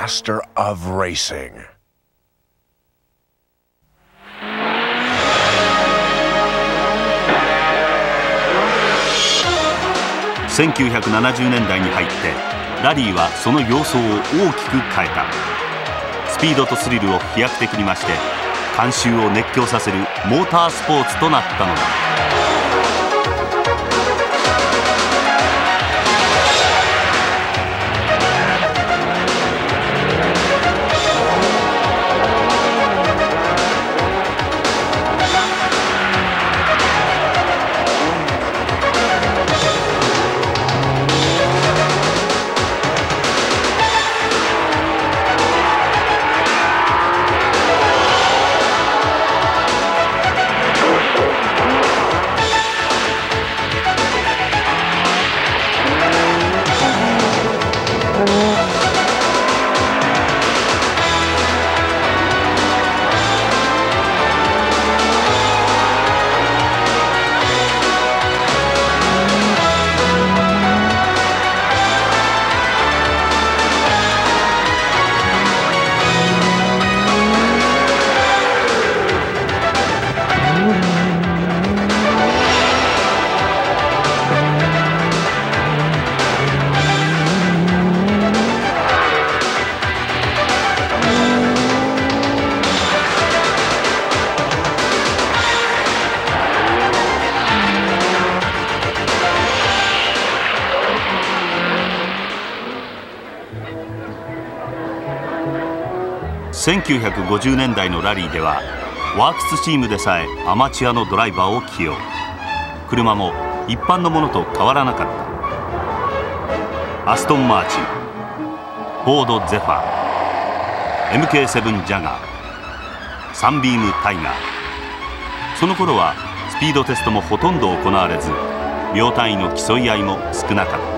master of racing. 1970年代に入ってラリーはその様相を大きく変えた。スピードとスリルを飛躍的に増して観衆を熱狂させるモータースポーツとなったのだ。1950年代のラリーではワークスチームでさえアマチュアのドライバーを起用。車も一般のものと変わらなかった。アストンマーチン、フォードゼファー、 MK7 ジャガー、サンビームタイガー。その頃はスピードテストもほとんど行われず秒単位の競い合いも少なかった。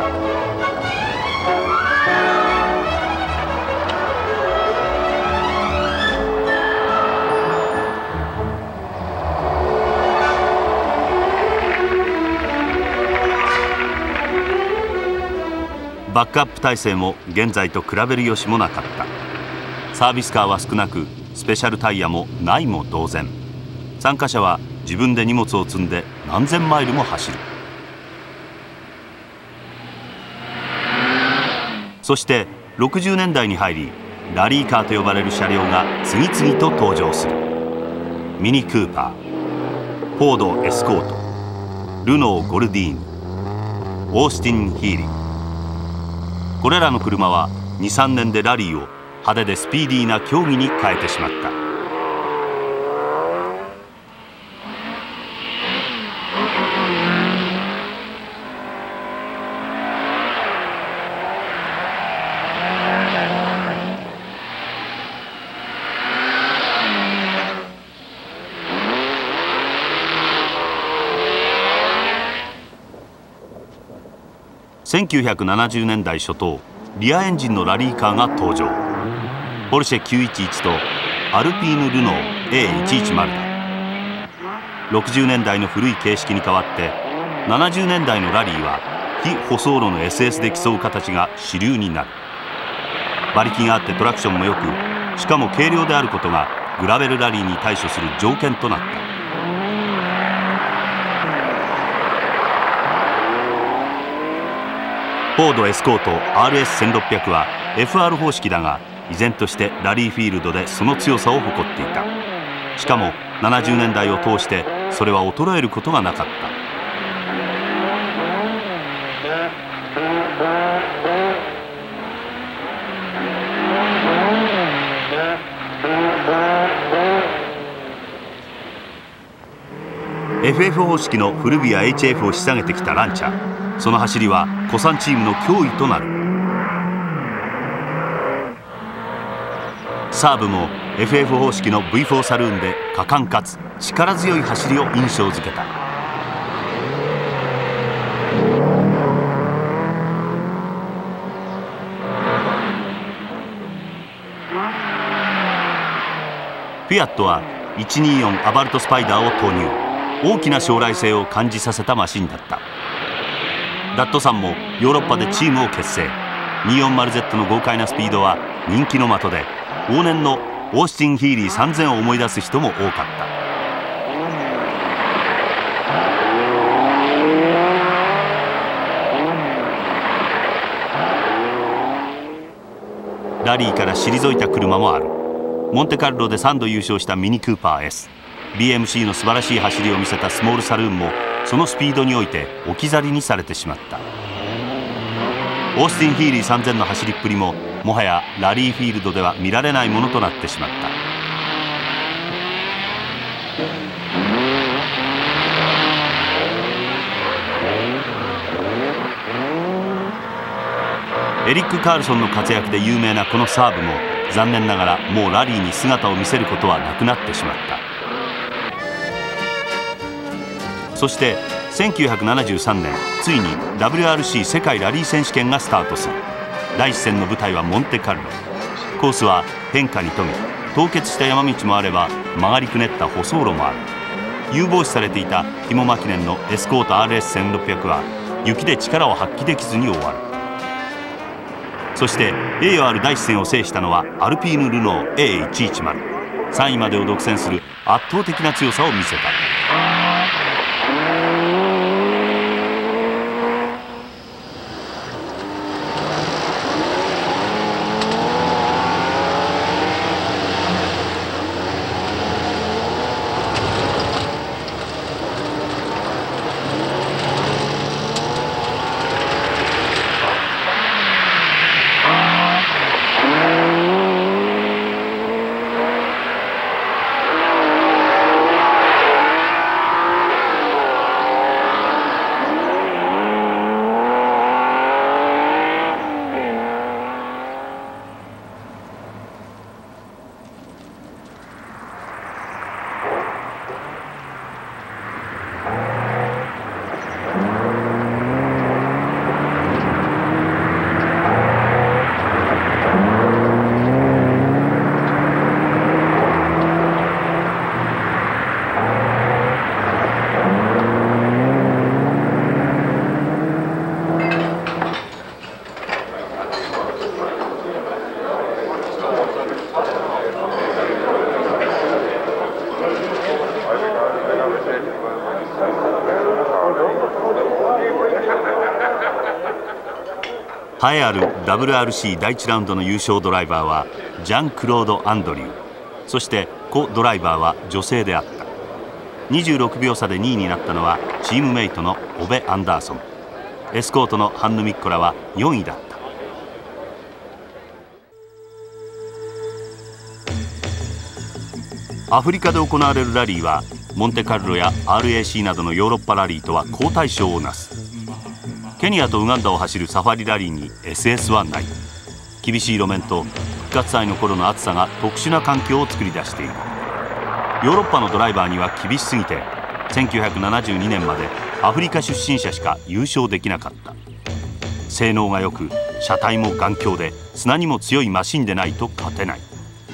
バックアップ体制も現在と比べる由もなかった。サービスカーは少なくスペシャルタイヤもないも同然。参加者は自分で荷物を積んで何千マイルも走る。そして60年代に入りラリーカーと呼ばれる車両が次々と登場する。ミニクーパー、フォードエスコート、ルノーゴルディーヌ、オースティンヒーリー。これらの車は 2,3 年でラリーを派手でスピーディーな競技に変えてしまった。1970年代初頭、リアエンジンのラリーカーが登場。ポルシェ911とアルピーヌ・ルノー A110 だ。60年代の古い形式に代わって70年代のラリーは非舗装路の SS で競う形が主流になる。馬力があってトラクションも良く、しかも軽量であることがグラベルラリーに対処する条件となった。フォードエスコート RS1600 は FR 方式だが依然としてラリーフィールドでその強さを誇っていた。しかも70年代を通してそれは衰えることがなかった。FF 方式のフルビア HF を引き下げてきたランチャー。その走りは古参チームの脅威となる。サーブも FF 方式の V4 サルーンで果敢かつ力強い走りを印象づけた。フィアットは124アバルトスパイダーを投入。大きな将来性を感じさせたマシンだった。ダットさんもヨーロッパでチームを結成。240Z の豪快なスピードは人気の的で往年のオースティン・ヒーリー3000を思い出す人も多かった。ラリーから退いた車もある。モンテカルロで3度優勝したミニクーパー S、BMC の素晴らしい走りを見せたスモールサルーンもそのスピードにおいて置き去りにされてしまった。オースティン・ヒーリー3000の走りっぷりももはやラリーフィールドでは見られないものとなってしまった。エリック・カールソンの活躍で有名なこのサーブも残念ながらもうラリーに姿を見せることはなくなってしまった。そして1973年ついに WRC 世界ラリー選手権がスタートする。第一戦の舞台はモンテカルロ。コースは変化に富み、凍結した山道もあれば曲がりくねった舗装路もある。有望視されていたティモ・マキネンのエスコート RS1600 は雪で力を発揮できずに終わる。そして栄誉ある第一戦を制したのはアルピーヌ・ルノー A110。 3位までを独占する圧倒的な強さを見せた。栄えある WRC 第1ラウンドの優勝ドライバーはジャン・クロード・アンドリュー。そしてコ・ドライバーは女性であった。26秒差で2位になったのはチームメイトのオベ・アンダーソン。エスコートのハンヌ・ミッコラは4位だった。アフリカで行われるラリーはモンテカルロや RAC などのヨーロッパラリーとは好対照をなす。ケニアとウガンダを走るサファリラリーに SS はない。厳しい路面と復活祭の頃の暑さが特殊な環境を作り出している。ヨーロッパのドライバーには厳しすぎて1972年までアフリカ出身者しか優勝できなかった。性能が良く車体も頑強で砂にも強いマシンでないと勝てない。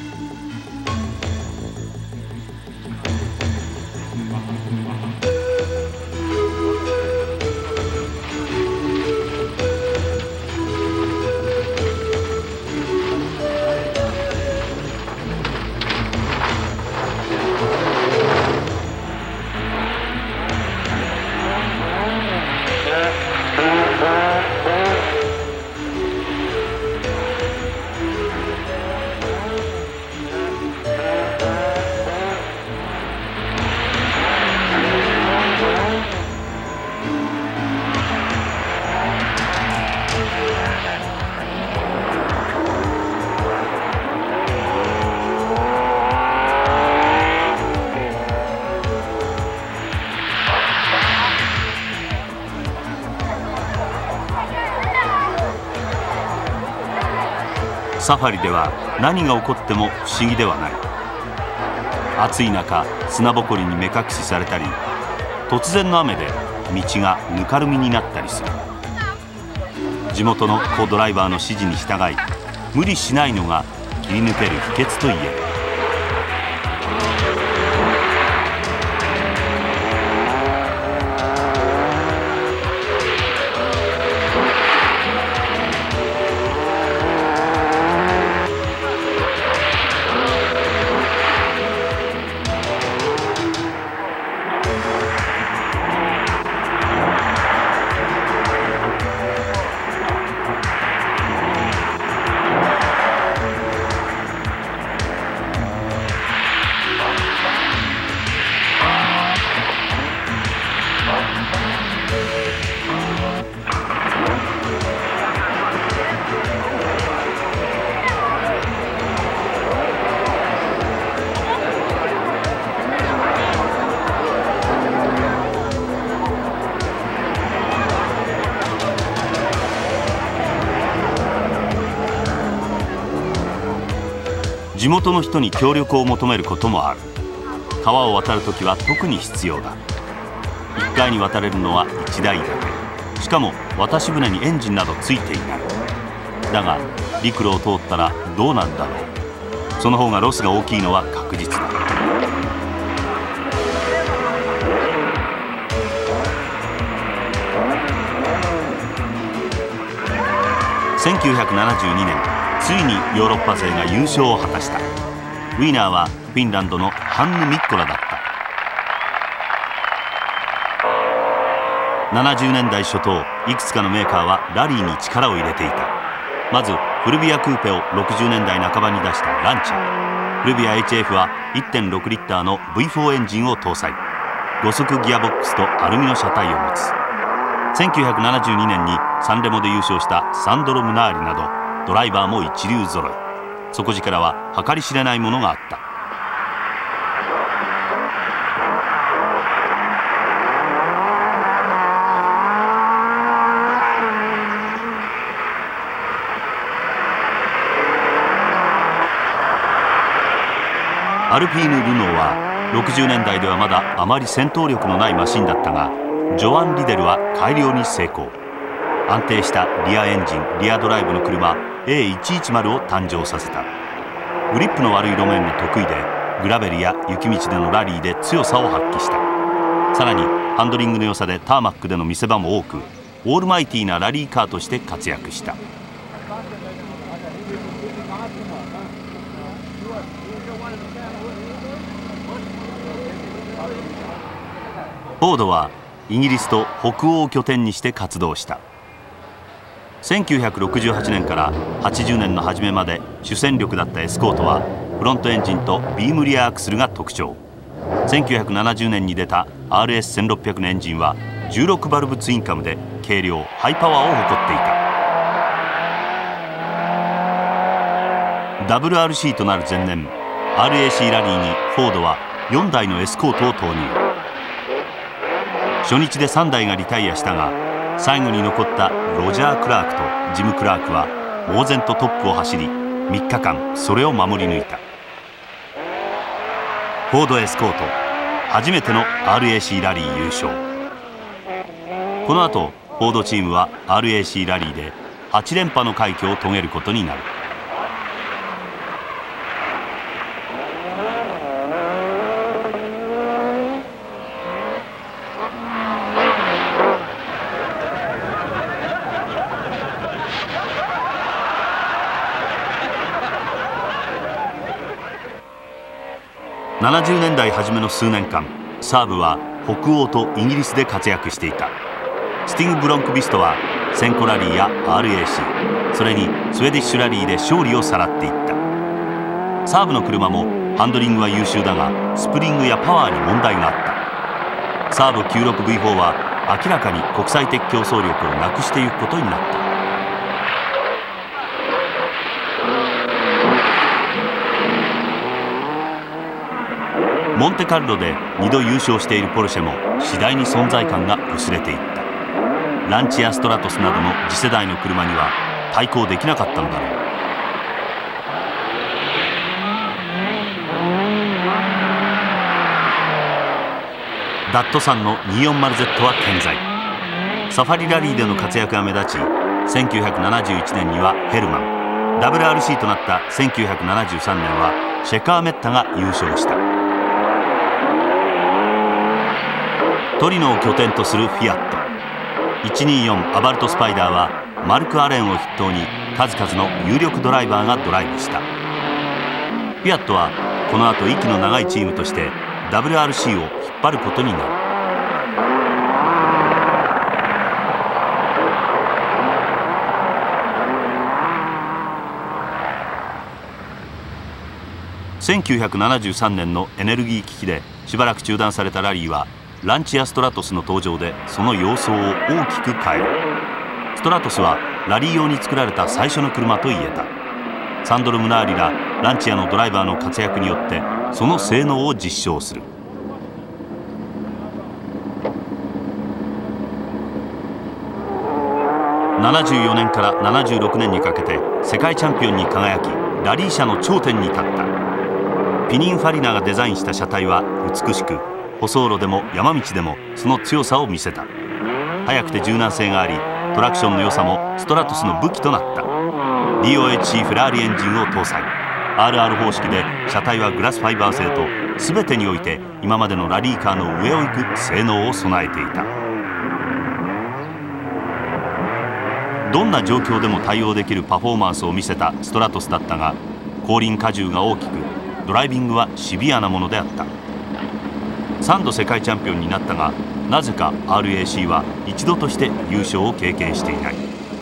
サファリでは何が起こっても不思議ではない。暑い中砂ぼこりに目隠しされたり、突然の雨で道がぬかるみになったりする。地元のコ・ドライバーの指示に従い無理しないのが切り抜ける秘訣といえる。 地元の人に協力を求めることもある。川を渡るときは特に必要だ。1回に渡れるのは1台だけ。しかも渡し船にエンジンなどついていない。だが陸路を通ったらどうなんだろう。その方がロスが大きいのは確実だ。1972年、ついにヨーロッパ勢が優勝を果たした。ウィーナーはフィンランドのハンヌ・ミッコラだった。70年代初頭、いくつかのメーカーはラリーに力を入れていた。まずフルビアクーペを60年代半ばに出したランチャー。フルビア HF は 1.6 リッターの V4 エンジンを搭載。5速ギアボックスとアルミの車体を持つ。1972年にサンレモで優勝したサンドロ・ムナーリなどドライバーも一流揃い。底力は計り知れないものがあった。アルピーヌ・ルノーは60年代ではまだあまり戦闘力のないマシンだったが、ジョアン・リデルは改良に成功。安定したリアエンジンリアドライブの車 A110 を誕生させた。グリップの悪い路面が得意で、グラベルや雪道でのラリーで強さを発揮した。さらにハンドリングの良さでターマックでの見せ場も多く、オールマイティーなラリーカーとして活躍した。フォードはイギリスと北欧を拠点にして活動した。1968年から80年の初めまで主戦力だったエスコートはフロントエンジンとビームリアアクスルが特徴。1970年に出た RS1600 のエンジンは16バルブツインカムで軽量ハイパワーを誇っていた。WRC となる前年、 RAC ラリーにフォードは4台のエスコートを投入。初日で3台がリタイアしたが、最後に残ったロジャー・クラークとジム・クラークは猛然とトップを走り、3日間それを守り抜いた。フォードエスコート初めての RAC ラリー優勝。この後フォードチームは RAC ラリーで8連覇の快挙を遂げることになる。70年代初めの数年間、サーブは北欧とイギリスで活躍していた。スティング・ブロンクビストはセンコラリーや RAC、 それにスウェディッシュラリーで勝利をさらっていった。サーブの車もハンドリングは優秀だが、スプリングやパワーに問題があった。サーブ 96V4 は明らかに国際的競争力をなくしていくことになった。モンテカルロで2度優勝しているポルシェも次第に存在感が薄れていった。ランチやストラトスなどの次世代の車には対抗できなかったのだろう。ダットサンの 240Z は健在。サファリラリーでの活躍が目立ち、1971年にはヘルマン、 WRC となった1973年はシェカーメッタが優勝した。トリノを拠点とするフィアット124アバルトスパイダーはマルク・アレンを筆頭に数々の有力ドライバーがドライブした。フィアットはこの後息の長いチームとして WRC を引っ張ることになる。1973年のエネルギー危機でしばらく中断されたラリーはランチやストラトスの登場でその様相を大きく変える。ストラトスはラリー用に作られた最初の車といえた。サンドロ・ムナーリらランチアのドライバーの活躍によってその性能を実証する。74年から76年にかけて世界チャンピオンに輝き、 ラリー車の頂点に立った。ピニンファリナがデザインした車体は美しく、舗装路でも山道でもその強さを見せた。速くて柔軟性があり、トラクションの良さもストラトスの武器となった。 DOHC フェラーリエンジンを搭載。 RR 方式で車体はグラスファイバー製と、全てにおいて今までのラリーカーの上を行く性能を備えていた。どんな状況でも対応できるパフォーマンスを見せたストラトスだったが、後輪荷重が大きく、ドライビングはシビアなものであった。3度世界チャンピオンになったが、なぜか RAC は一度として優勝を経験していない。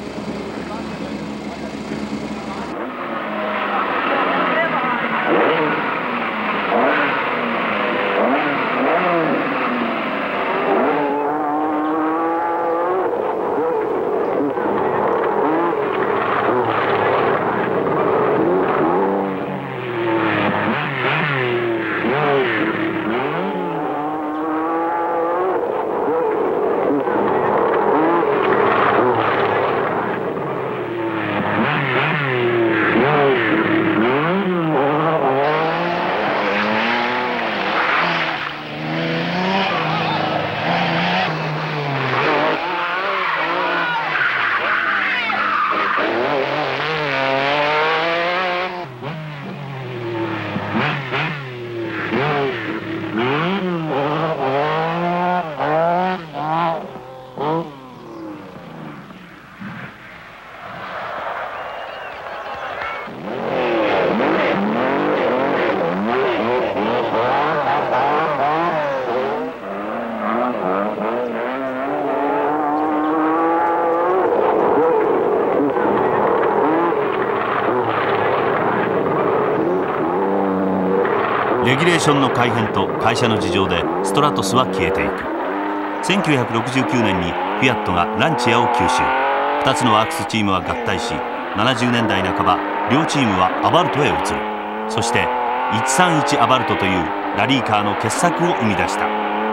レギュレーションの改変と会社の事情でストラトスは消えていく。1969年にフィアットがランチアを吸収。2つのワークスチームは合体し、70年代半ば両チームはアバルトへ移る。そして131アバルトというラリーカーの傑作を生み出した。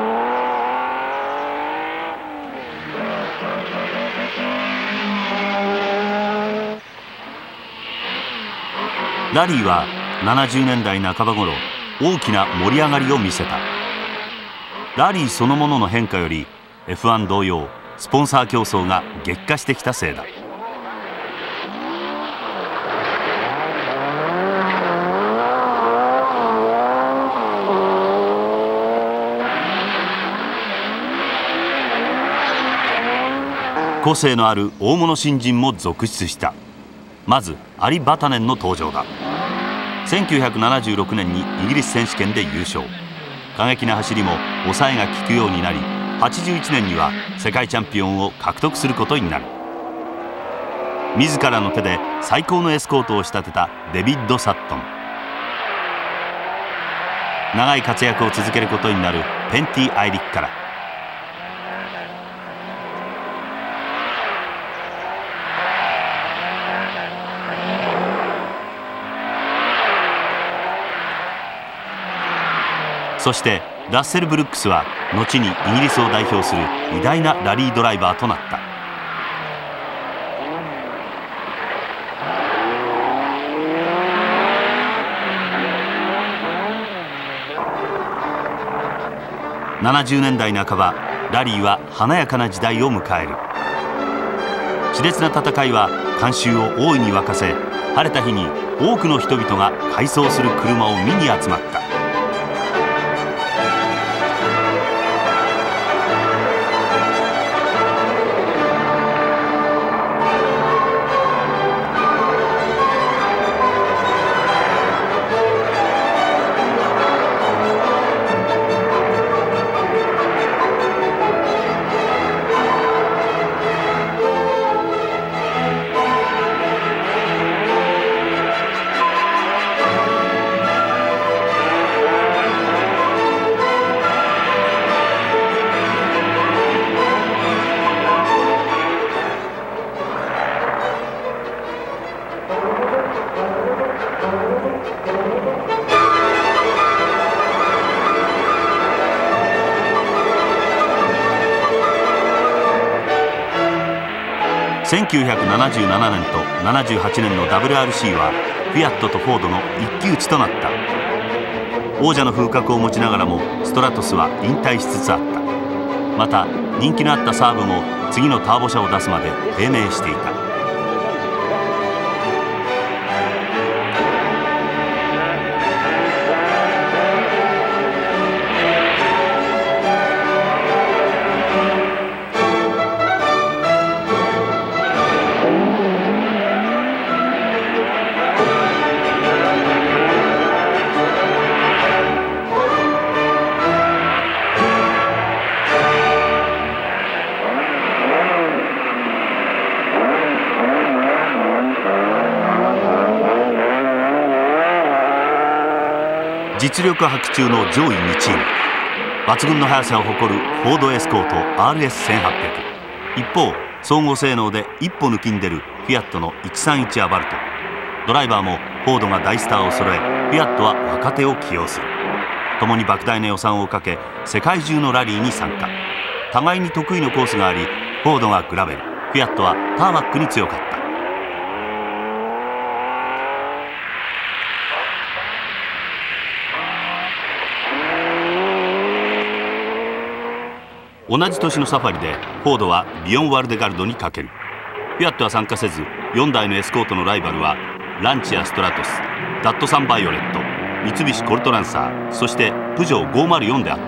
ラリーは70年代半ば頃、大きな盛り上がりを見せた。ラリーそのものの変化より F1 同様、スポンサー競争が激化してきたせいだ。個性のある大物新人も続出した。まずアリ・バタネンの登場だ。1976年にイギリス選手権で優勝。過激な走りも抑えが効くようになり、81年には世界チャンピオンを獲得することになる。自らの手で最高のエスコートを仕立てたデビッド・サットン。長い活躍を続けることになるペンティ・アイリックから、そしてラッセル・ブルックスは後にイギリスを代表する偉大なラリードライバーとなった。70年代半ば、ラリーは華やかな時代を迎える。熾烈な戦いは観衆を大いに沸かせ、晴れた日に多くの人々が改装する車を見に集まった。1977年と78年の WRC はフィアットとフォードの一騎打ちとなった。王者の風格を持ちながらもストラトスは引退しつつあった。また人気のあったサーブも次のターボ車を出すまで低迷していた。実力発揮中の上位2チーム、抜群の速さを誇るフォードエスコート RS1800、 一方総合性能で一歩抜きんでるフィアットの131アバルト。ドライバーもフォードが大スターを揃え、フィアットは若手を起用する。共に莫大な予算をかけ世界中のラリーに参加。互いに得意のコースがあり、フォードがグラベル、フィアットはターマックに強かった。同じ年のサファリでフォードはビヨン・ワルデガルドにかける。フィアットは参加せず、4台のエスコートのライバルはランチやストラトス、ダットサンバイオレット、三菱コルトランサー、そしてプジョー504であった。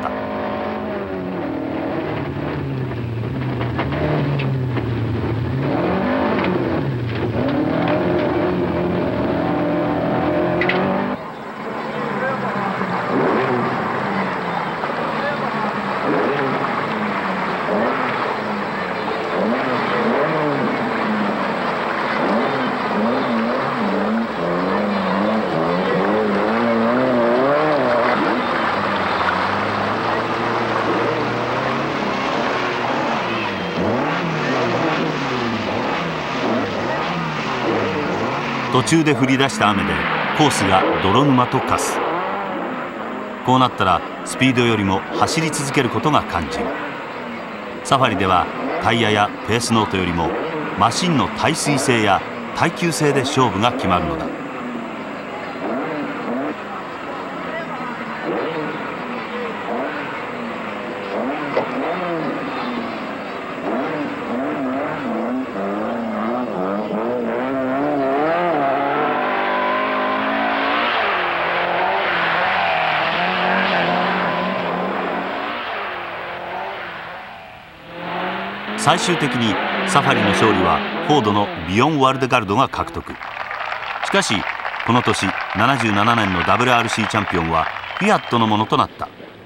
途中で降り出した雨でコースが泥沼と化す。こうなったらスピードよりも走り続けることが肝心。サファリではタイヤやペースノートよりもマシンの耐水性や耐久性で勝負が決まるのだ。最終的にサファリの勝利はフォードのビヨン・ワルデガルドが獲得。しかしこの年77年の WRC チャンピオンはフィアットのものとなった。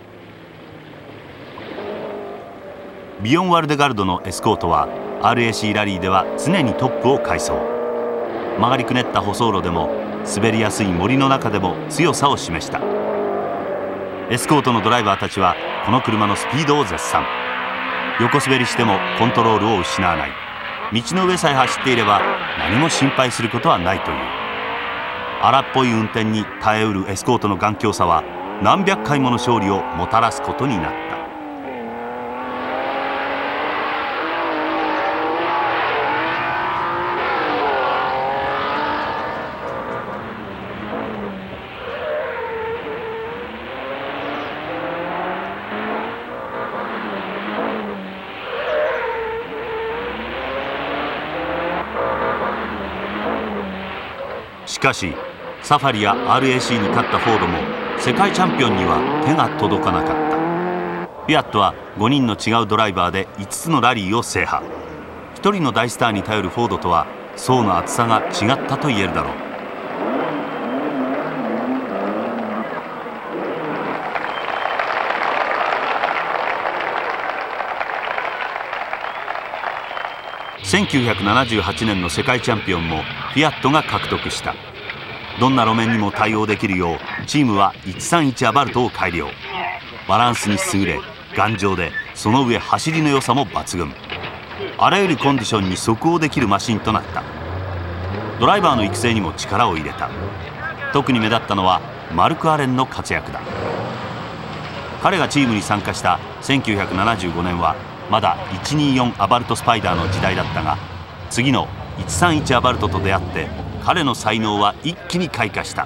ビヨン・ワルデガルドのエスコートは RAC ラリーでは常にトップを快走。曲がりくねった舗装路でも滑りやすい森の中でも強さを示した。エスコートのドライバーたちはこの車のスピードを絶賛。横滑りしてもコントロールを失わない。道の上さえ走っていれば何も心配することはないという。荒っぽい運転に耐えうるエスコートの頑強さは何百回もの勝利をもたらすことになった。しかしサファリや RAC に勝ったフォードも世界チャンピオンには手が届かなかった。フィアットは5人の違うドライバーで5つのラリーを制覇。1人の大スターに頼るフォードとは層の厚さが違ったと言えるだろう。1978年の世界チャンピオンもフィアットが獲得した。どんな路面にも対応できるようチームは131アバルトを改良。バランスに優れ頑丈で、その上走りの良さも抜群。あらゆるコンディションに即応できるマシンとなった。ドライバーの育成にも力を入れた。特に目立ったのはマルク・アレンの活躍だ。彼がチームに参加した1975年はまだ124アバルトスパイダーの時代だったが、次の131アバルトと出会って彼の才能は一気に開花した。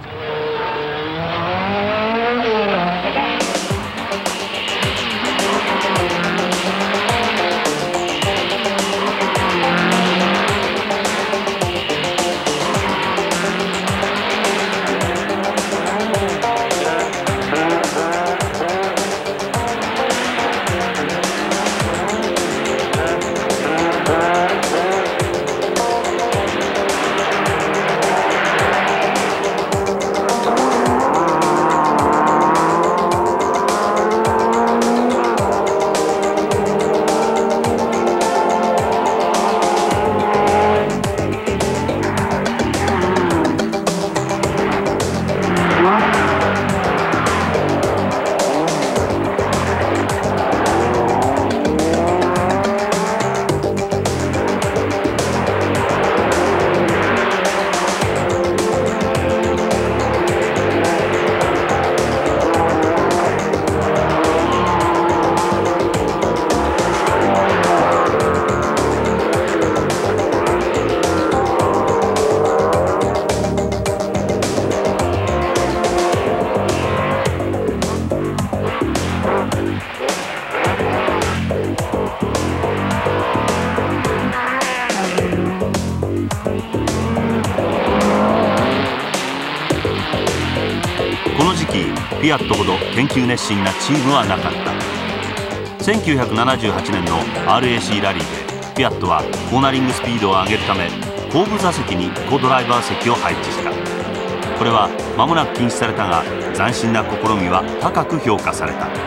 この時期フィアットほど研究熱心なチームはなかった。1978年の RAC ラリーでフィアットはコーナリングスピードを上げるため後部座席にコドライバー席を配置した。これは間もなく禁止されたが斬新な試みは高く評価された。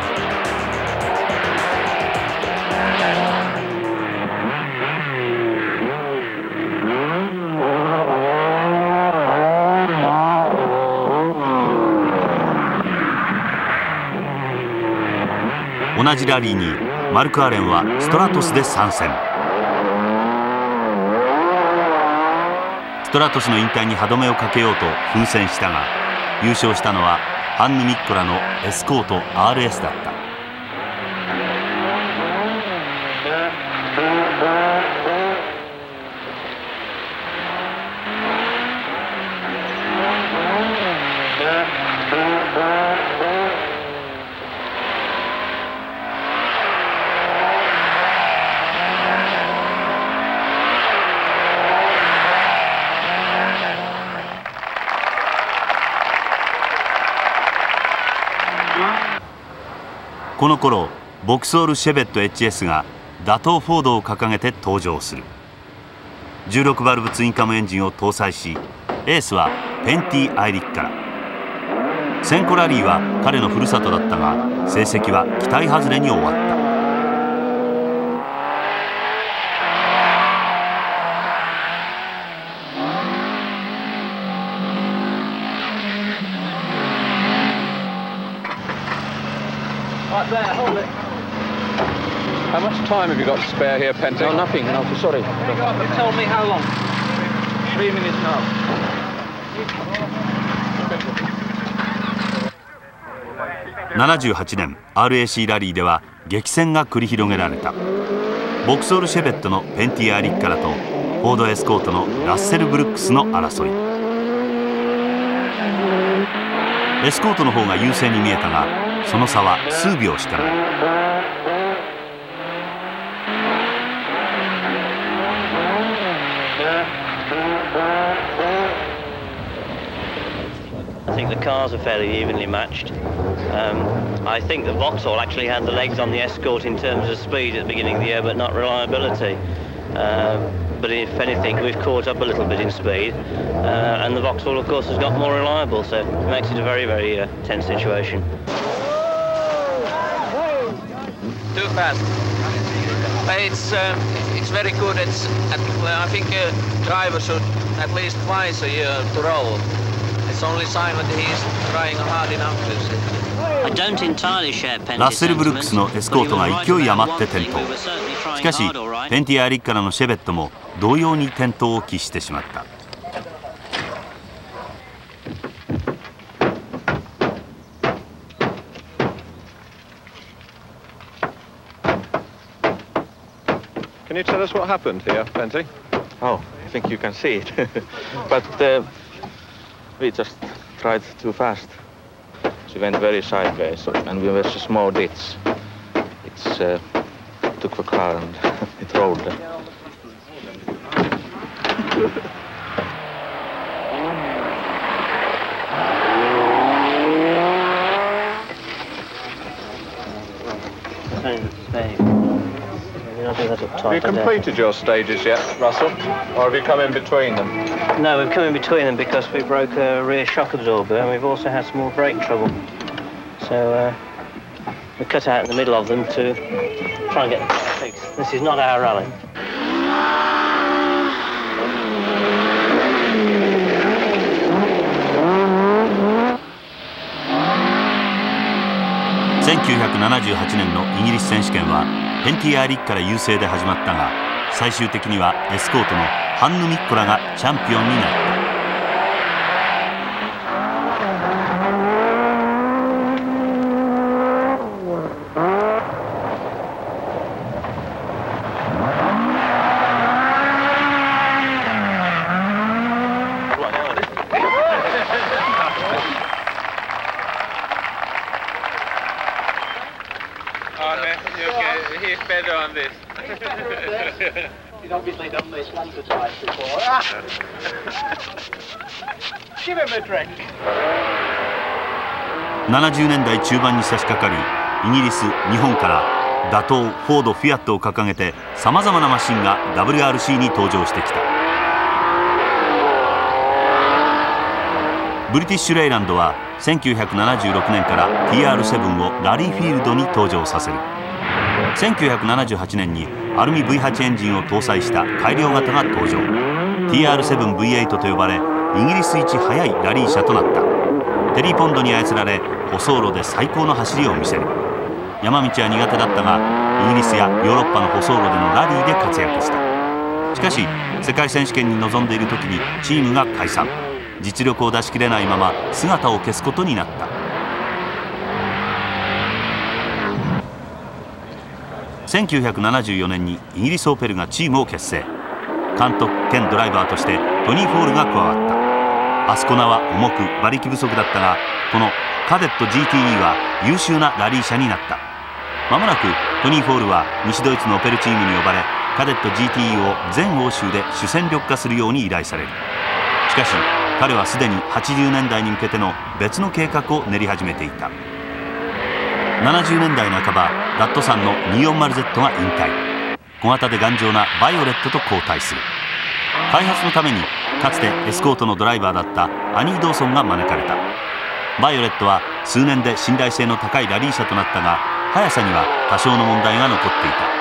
同じラリーにマルク・アレンはストラトスで参戦。ストラトスの引退に歯止めをかけようと奮戦したが優勝したのはハンヌ・ミッコラのエスコート RS だった。この頃ボクソール・シェベット HS が打倒フォードを掲げて登場する。16バルブツインカムエンジンを搭載しエースはペンティ・アイリッカラ。センコラリーは彼のふるさとだったが成績は期待外れに終わった。 Right there, hold it. How much time have you got to spare here, Penty? No, nothing. No, sorry. You told me how long? 3 minutes now. 78年 RAC ラリーでは激戦が繰り広げられた。ボクソール・シェベットのペンティ・アーリッカラとフォード・エスコートのラッセル・ブルックスの争い。エスコートの方が優勢に見えたがその差は数秒しかない。 I think the cars are fairly evenly matched. I think the Vauxhall actually had the legs on the Escort in terms of speed at the beginning of the year, but not reliability. But if anything, we've caught up a little bit in speed, and the Vauxhall, of course, has got more reliable, so it makes it a very, very tense situation. Too fast. But it's very good. I think a driver should at least twice a year to roll. It's only sign that he's trying hard enough to. ラッセル・ブルックスのエスコートが勢い余って転倒。しかしペンティ・アーリッカラのシェベットも同様に転倒を喫してしまった。 Can you tell us what happened here, Penty? Oh, think you can see it. But we just tried too fast. She went very sideways, and we were so small ditch. It's took the car and it rolled. Have you completed your stages yet, Russell? Or have you come in between them? No, we've come in between them because we broke a rear shock absorber and we've also had some more brake trouble. So we cut out in the middle of them to try and get them fixed. This is not our rally. 1978年のイギリス選手権はペンティアーリックから優勢で始まったが、最終的にはエスコートのハンヌ・ミッコラがチャンピオンになった。 He's better on this. He's obviously done this once or twice before. Give him a drink. 70年代中盤に差し掛かり、イギリス、日本から打倒フォード、フィアットを掲げてさまざまなマシンが WRC に登場してきた。ブリティッシュ・レイランドは1976年から TR7 をラリーフィールドに登場させる。1978年にアルミ V8 エンジンを搭載した改良型が登場。 TR7V8 と呼ばれ、イギリス一速いラリー車となった。テリー・ポンドに操られ、舗装路で最高の走りを見せる。山道は苦手だったが、イギリスやヨーロッパの舗装路でのラリーで活躍した。しかし世界選手権に臨んでいる時にチームが解散。実力を出し切れないまま姿を消すことになった。1974年にイギリスオペルがチームを結成。監督兼ドライバーとしてトニー・フォールが加わった。アスコナは重く馬力不足だったが、このカデット GTE は優秀なラリー車になった。まもなくトニー・フォールは西ドイツのオペルチームに呼ばれ、カデット GTE を全欧州で主戦力化するように依頼される。しかし彼はすでに80年代に向けての別の計画を練り始めていた。70年代半ば、ラットさんの 240Z が引退。小型で頑丈なバイオレットと交代する。開発のためにかつてエスコートのドライバーだったアニー・ドーソンが招かれた。バイオレットは数年で信頼性の高いラリー車となったが、速さには多少の問題が残ってい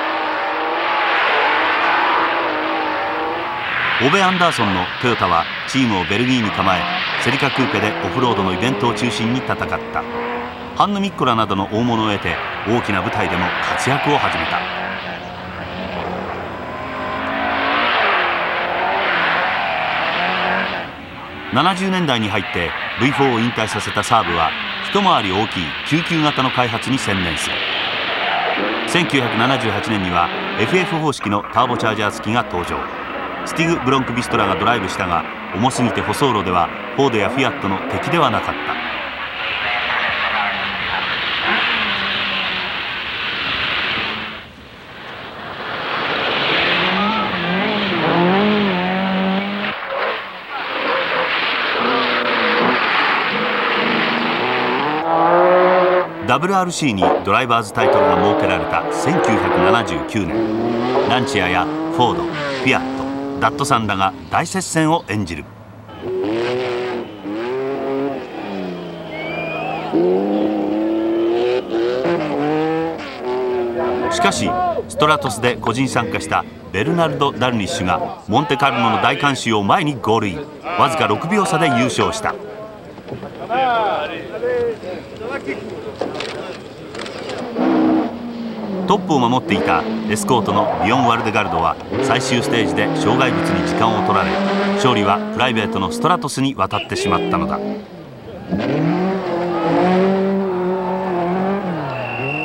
た。オベ・アンダーソンのトヨタはチームをベルギーに構え、セリカクーペでオフロードのイベントを中心に戦った。ハンヌ・ミッコラなどの大物を得て大きな舞台でも活躍を始めた。70年代に入って V4 を引退させたサーブは一回り大きい99型の開発に専念する。1978年には FF 方式のターボチャージャー付きが登場。スティグ・ブロンクビストラがドライブしたが、重すぎて舗装路ではフォードやフィアットの敵ではなかった。WRC にドライバーズタイトルが設けられた1979年、ランチアやフォード、フィアット、ダットさんらが大接戦を演じる。しかしストラトスで個人参加したベルナルド・ダルニッシュがモンテカルロの大観衆を前にゴールイン。わずか6秒差で優勝した。トップを守っていたエスコートのビヨン・ワルデガルドは最終ステージで障害物に時間を取られ、勝利はプライベートのストラトスに渡ってしまったのだ。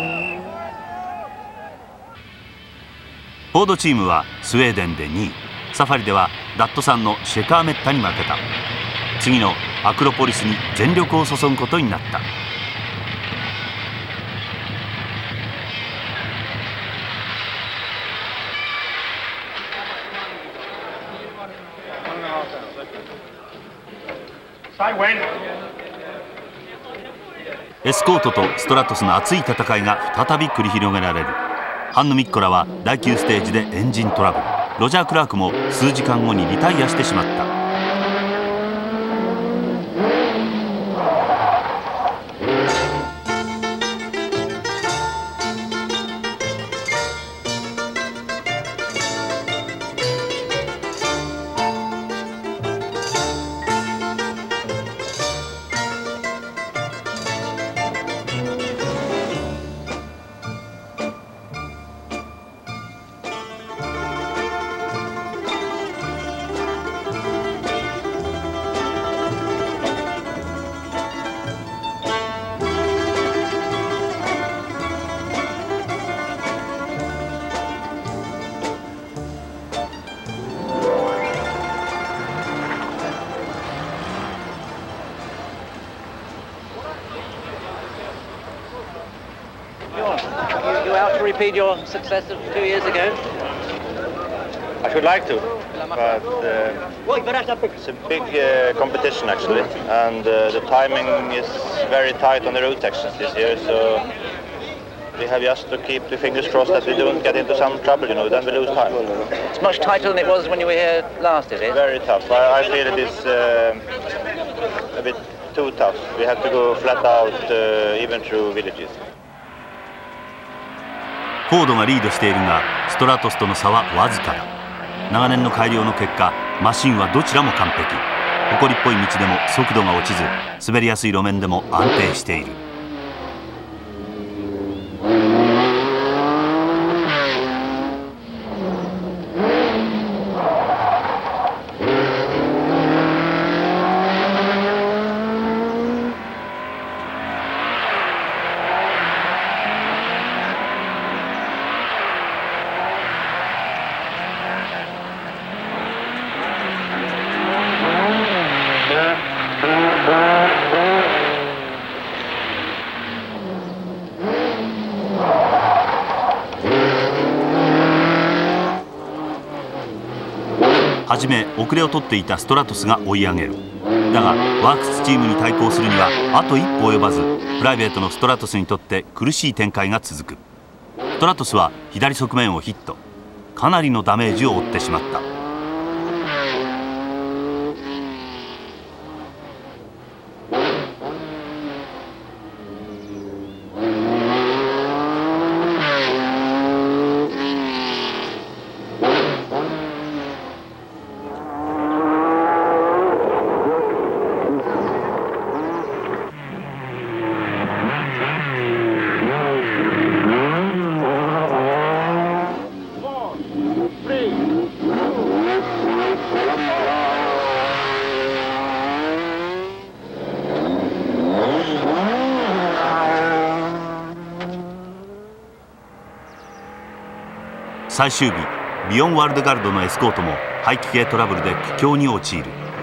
フォードチームはスウェーデンで2位、 サファリではダットさんのシェカーメッタに負けた。次のアクロポリスに全力を注ぐことになった。エスコートとストラトスの熱い戦いが再び繰り広げられる。ハンヌ・ミッコラは第9ステージでエンジントラブル。ロジャー・クラークも数時間後にリタイアしてしまった。 Repeat your success of 2 years ago? I should like to, but it's a big competition actually, and the timing is very tight on the road sections this year, so we have just to keep the fingers crossed that we don't get into some trouble, then we lose time. It's much tighter than it was when you were here last, is it? Very tough. I feel it is a bit too tough. We have to go flat out even through villages. フォードがリードしているが、ストラトスとの差はわずかだ。長年の改良の結果、マシンはどちらも完璧。埃っぽい道でも速度が落ちず、滑りやすい路面でも安定している。はじめ遅れを取っていたストラトスが追い上げる。だがワークスチームに対抗するにはあと一歩及ばず、プライベートのストラトスにとって苦しい展開が続く。ストラトスは左側面をヒット。かなりのダメージを負ってしまった。最終日、ビヨンワールドガルドのエスコートも排気系トラブルで苦境に陥る。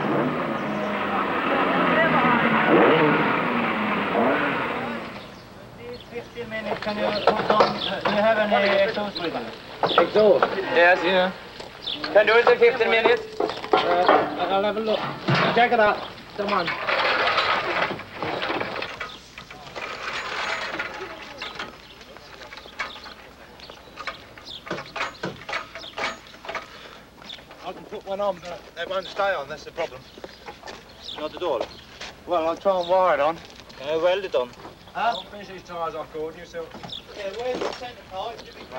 I can put one on, but they won't stay on, that's the problem. Not at all. Well, I'll try and wire it on. Weld it on. I'll finish these tyres off, Gordon, yourself. Yeah, where's the centre pipe?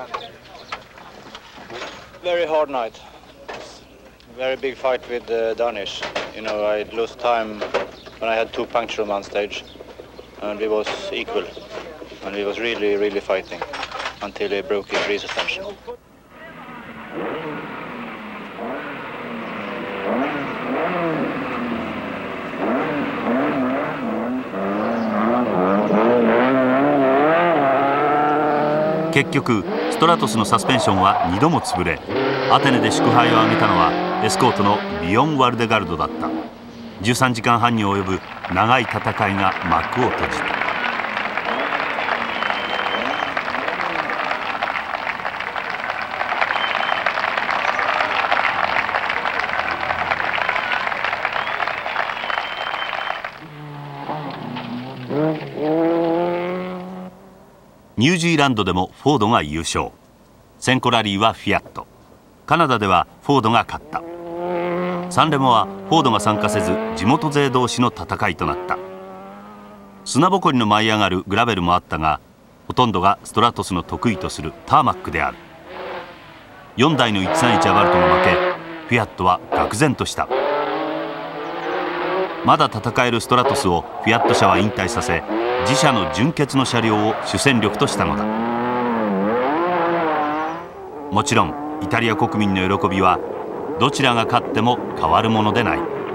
Very hard night. Very big fight with Danish. I lost time when I had 2 punctures on one stage, and we was equal. And we was really, really fighting until he broke his rear suspension. 結局ストラトスのサスペンションは2度も潰れ、アテネで祝杯を挙げたのはエスコートのビヨン・ワルデガルドだった。13時間半に及ぶ長い戦いが幕を閉じた。ニュージーランドでもフォードが優勝。選考ラリーはフィアット、カナダではフォードが勝った。サンレモはフォードが参加せず地元勢同士の戦いとなった。砂ぼこりの舞い上がるグラベルもあったが、ほとんどがストラトスの得意とするターマックである。4台の131アバルトが負け、フィアットは愕然とした。まだ戦えるストラトスをフィアット社は引退させ、自社の純血の車両を主戦力としたのだ。もちろんイタリア国民の喜びはどちらが勝っても変わるものでない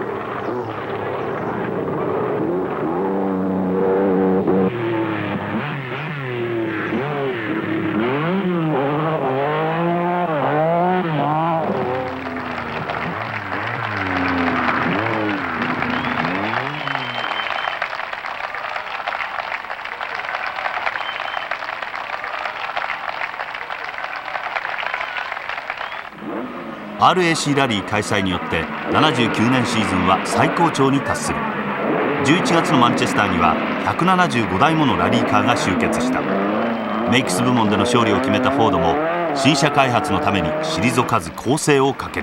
。RAC ラリー開催によって79年シーズンは最高潮に達する。11月のマンチェスターには175台ものラリーカーが集結した。メイクス部門での勝利を決めたフォードも新車開発のために退かず攻勢をかける。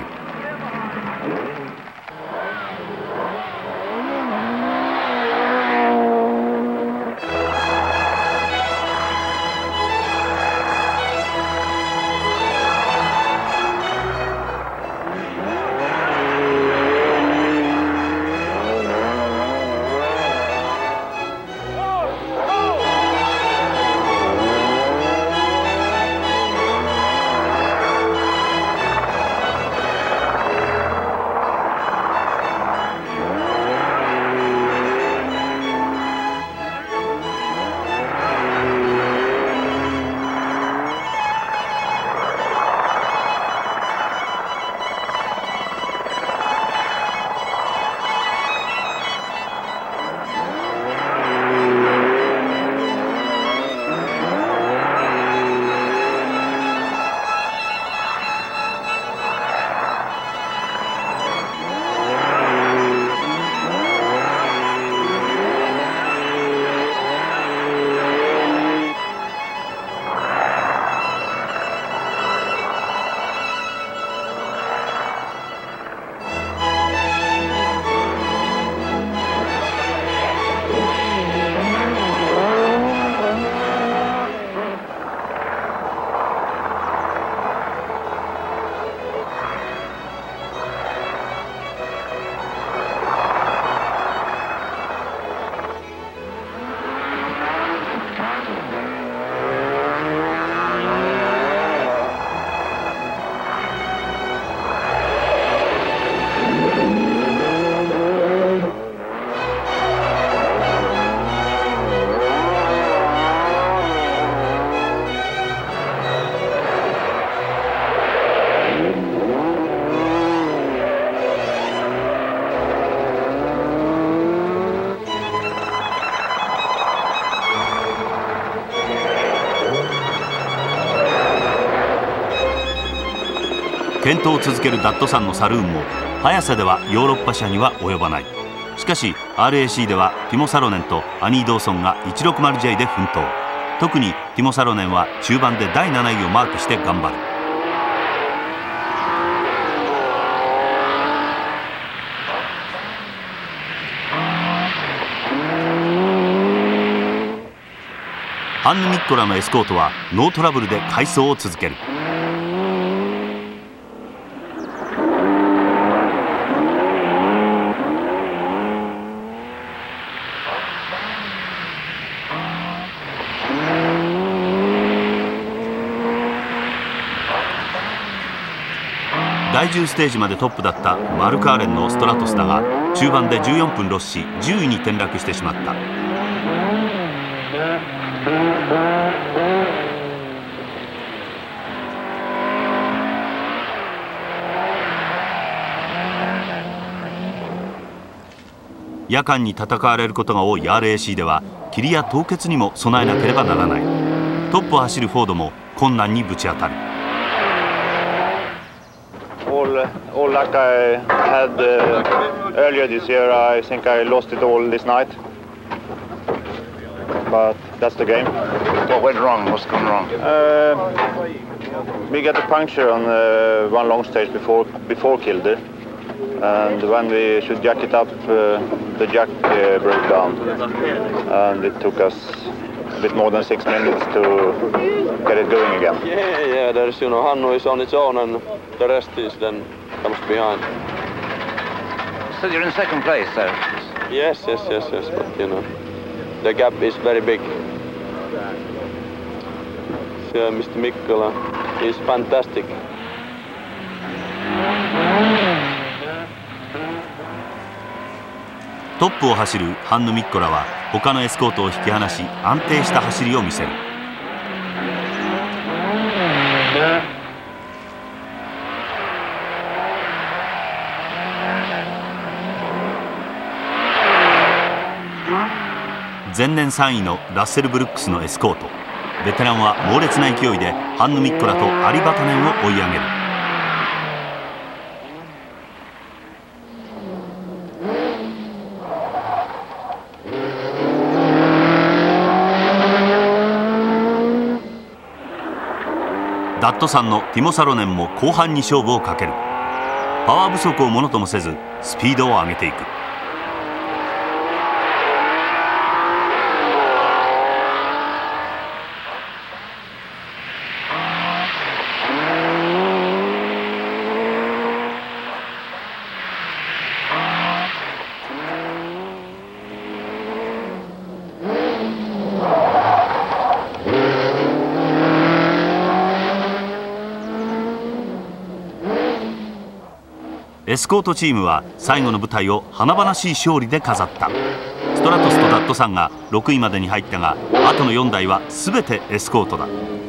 検討を続けるダッドさんのサルーンも速さではヨーロッパ車には及ばない。しかし RAC ではティモ・サロネンとアニー・ドーソンが 160J で奮闘。特にティモ・サロネンは中盤で第7位をマークして頑張る。ハンヌ・ニッコラのエスコートはノートラブルで快走を続ける。第10ステージまでトップだったマルカーレンのストラトスだが、中盤で14分ロスし10位に転落してしまった。 夜間に戦われることが多い RAC では霧や凍結にも備えなければならない。トップを走るフォードも困難にぶち当たる。 All luck I had earlier this year, I think I lost it all this night. But that's the game. What went wrong? What's gone wrong? We got a puncture on one long stage before Kilder, and when we should jack it up, the jack broke down, and it took us a bit more than 6 minutes to get it going again. Yeah, there's, Hannu is on its own and the rest is then comes behind. So you're in second place, sir? Yes, but the gap is very big. So Mr. Mikkola is fantastic. トップを走るハンヌ・ミッコラは他のエスコートを引き離し安定した走りを見せる。前年3位のラッセル・ブルックスのエスコート。ベテランは猛烈な勢いでハンヌ・ミッコラとアリ・バタネンを追い上げる。ダットさんのティモ・サロネンも後半に勝負をかける。パワー不足をものともせずスピードを上げていく。エスコートチームは最後の舞台を華々しい勝利で飾った。ストラトスとダットさんが6位までに入ったが、あとの4台は全てエスコートだ。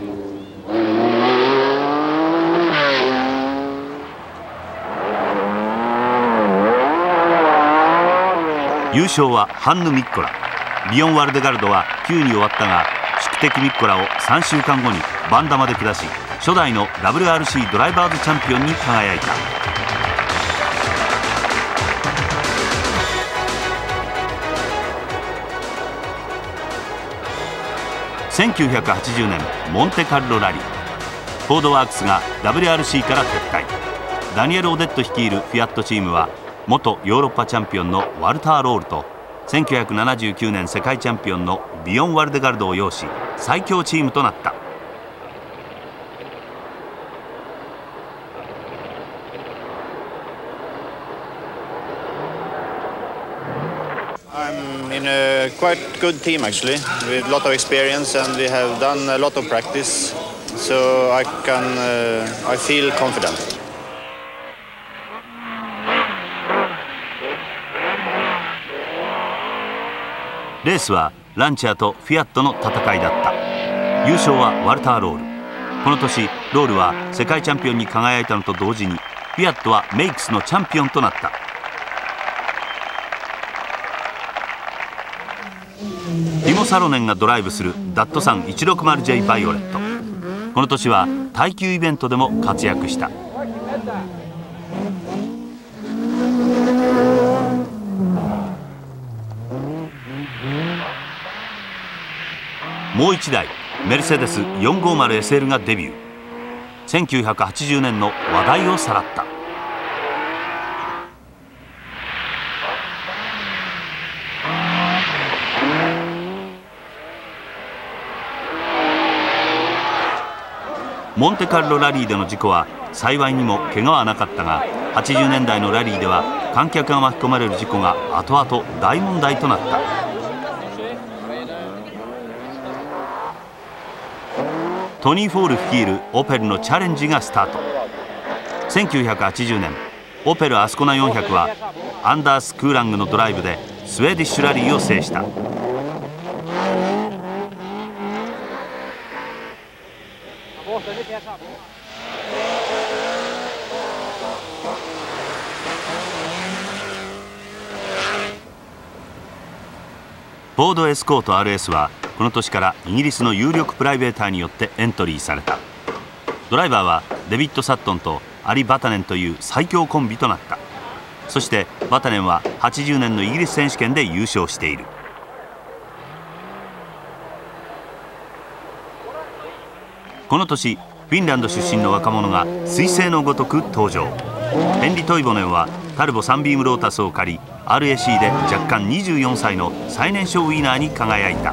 優勝はハンヌ・ミッコラ。リオン・ワルデガルドは9位に終わったが、宿敵ミッコラを3週間後にバンダマで下し、初代の WRC ドライバーズチャンピオンに輝いた。1980年モンテカルロラリー、フォードワークスが WRC から撤退。ダニエル・オデット率いるフィアットチームは元ヨーロッパチャンピオンのワルター・ロールと1979年世界チャンピオンのリオン・ワルデガルドを擁し最強チームとなった。 I'm in a quite good team actually, with a lot of experience, and we have done a lot of practice, so I feel confident. レースはランチャーとフィアットの戦いだった。優勝はワルター・ロール。この年ロールは世界チャンピオンに輝いたのと同時にフィアットはメイクスのチャンピオンとなった。ティモ・サロネンがドライブするダットサン 160J バイオレット。この年は耐久イベントでも活躍した。もう1台メルセデス 450SL がデビュー。1980年の話題をさらった。モンテカルロラリーでの事故は幸いにも怪我はなかったが、80年代のラリーでは観客が巻き込まれる事故が後々大問題となった。トニー・フォール率いるオペルのチャレンジがスタート。1980年オペルアスコナ400はアンダース・クーラングのドライブでスウェーディッシュラリーを制した。 フォードエスコート RS はこの年からイギリスの有力プライベーターによってエントリーされた。ドライバーはデビッド・サットンとアリ・バタネンという最強コンビとなった。そしてバタネンは80年のイギリス選手権で優勝している。この年フィンランド出身の若者が彗星のごとく登場。ヘンリ・トイボネンはタルボサンビームロータスを借り RAC で若干24歳の最年少ウィナーに輝いた。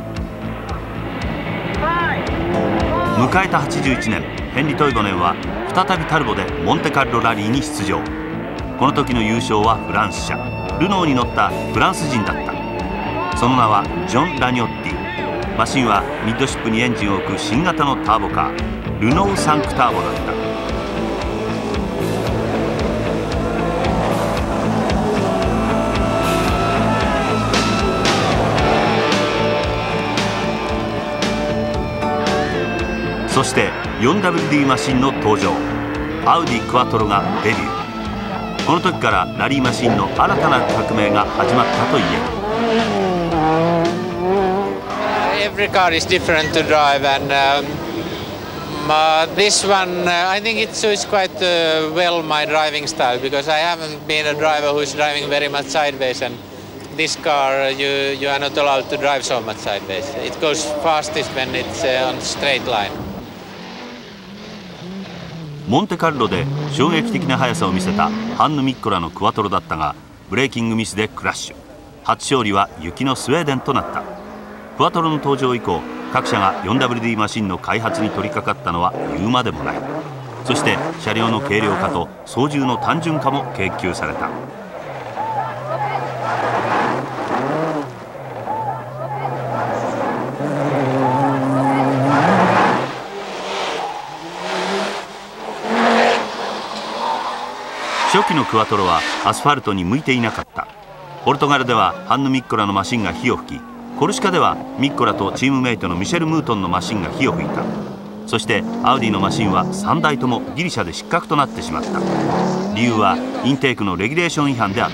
迎えた81年、ヘンリ・トイボネンは再びタルボでモンテカルロラリーに出場。この時の優勝はフランス車ルノーに乗ったフランス人だった。その名はジョン・ラニョッティ。マシンはミッドシップにエンジンを置く新型のターボカールノーサンクターボだった。そして 4WD マシンの登場。アウディクワトロがデビュー。この時からラリーマシンの新たな革命が始まったと言える。 Every car is different to drive, and this one I think it suits quite well my driving style, because I haven't been a driver who's driving very much sideways, and this car you are not allowed to drive so much sideways. It goes fastest when it's on straight line. モンテカルロで衝撃的な速さを見せたハンヌ・ミッコラのクワトロだったが、ブレーキングミスでクラッシュ。初勝利は雪のスウェーデンとなった。クワトロの登場以降、各社が 4WD マシンの開発に取り掛かったのは言うまでもない。そして車両の軽量化と操縦の単純化も研究された。初期のクワトロはアスファルトに向いていなかった。ポルトガルではハンヌ・ミッコラのマシンが火を吹き、コルシカではミッコラとチームメイトのミシェル・ムートンのマシンが火を吹いた。そしてアウディのマシンは3台ともギリシャで失格となってしまった。理由はインテークのレギュレーション違反であった。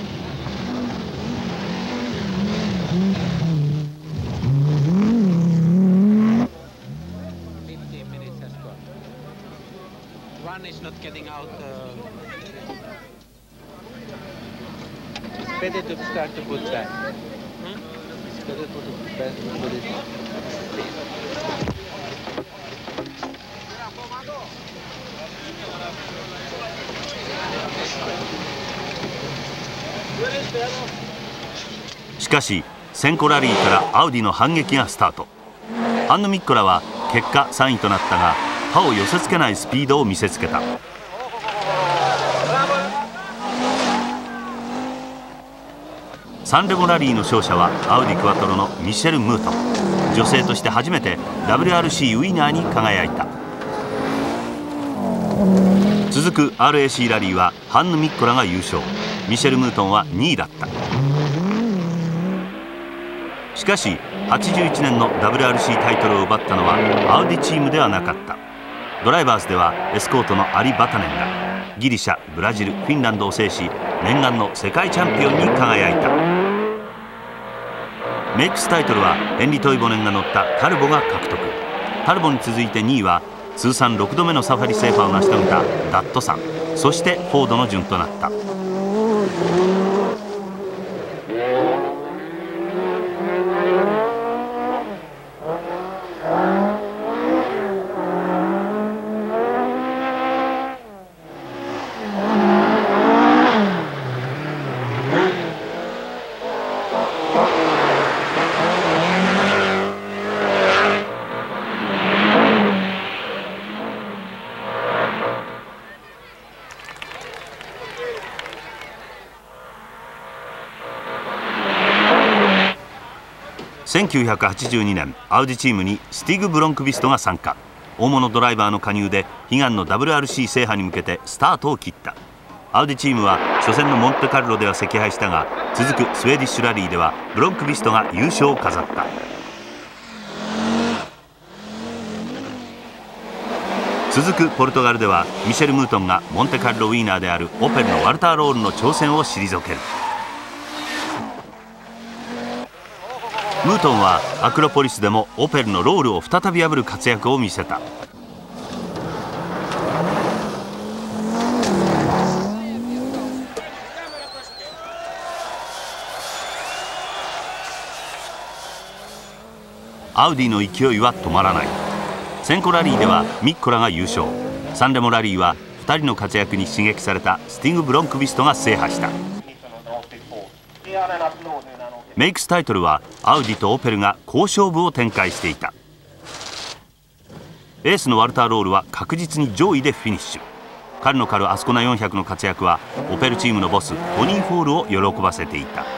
Better to start to put that. It's better to put it. しかし先行ラリーからアウディの反撃がスタート。ハンヌ・ミッコラは結果3位となったが、歯を寄せつけないスピードを見せつけた。サンレモラリーの勝者はアウディクワトロのミシェル・ムートン。女性として初めて WRC ウィナーに輝いた。続く RAC ラリーはハンヌ・ミッコラが優勝、ミシェル・ムートンは2位だった。しかし81年の WRC タイトルを奪ったのはアウディチームではなかった。ドライバーズではエスコートのアリ・バタネンがギリシャ、ブラジル、フィンランドを制し、念願の世界チャンピオンに輝いた。メイクスタイトルはヘンリ・トイボネンが乗ったタルボが獲得。タルボに続いて2位は通算6度目のサファリ制覇を成し遂げたダットサン、そしてフォードの順となった。1982年、アウディチームにスティグ・ブロンクビストが参加。大物ドライバーの加入で悲願の WRC 制覇に向けてスタートを切った。アウディチームは初戦のモンテカルロでは惜敗したが、続くスウェーディッシュラリーではブロンクビストが優勝を飾った。続くポルトガルではミシェル・ムートンがモンテカルロウィーナーであるオペルのワルター・ロールの挑戦を退ける。 ムートンはアクロポリスでもオペルのロールを再び破る活躍を見せた。アウディの勢いは止まらない。センコラリーではミッコラが優勝。サンレモラリーは2人の活躍に刺激されたスティング・ブロンクビストが制覇した。メイクスタイトルはアウディとオペルが好勝負を展開していた。エースのワルター・ロールは確実に上位でフィニッシュ。彼のカルアスコナ400の活躍はオペルチームのボストニー・フォールを喜ばせていた。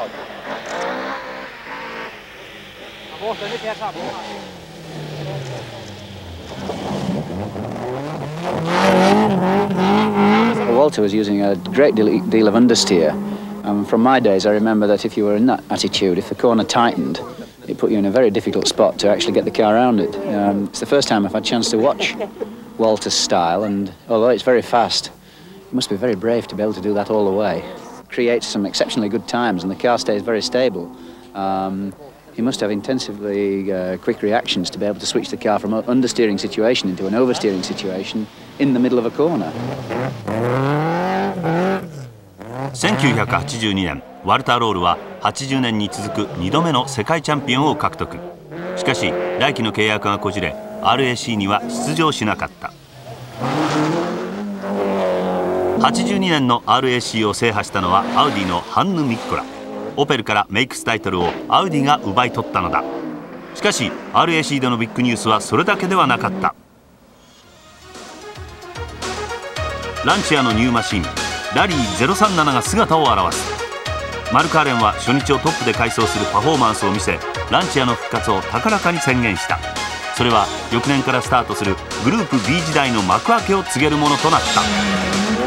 Walter was using a great deal of understeer. From my days, I remember that if you were in that attitude, if the corner tightened, it put you in a very difficult spot to actually get the car around it. It's the first time I've had a chance to watch Walter's style, and although it's very fast, you must be very brave to be able to do that all the way. It creates some exceptionally good times, and the car stays very stable. You must have intensively quick reactions to be able to switch the car from an understeering situation into an oversteering situation in the middle of a corner. 1982年、ワルター・ロールは80年に続く2度目の世界チャンピオンを獲得。しかし来季の契約がこじれ RAC には出場しなかった。82年の RAC を制覇したのはアウディのハンヌ・ミッコラ。オペルからメイクスタイトルをアウディが奪い取ったのだ。しかし RAC でのビッグニュースはそれだけではなかった。ランチアのニューマシンラリー037が姿を現す。マルカーレンは初日をトップで快走するパフォーマンスを見せ、ランチアの復活を高らかに宣言した。それは翌年からスタートするグループ B 時代の幕開けを告げるものとなった。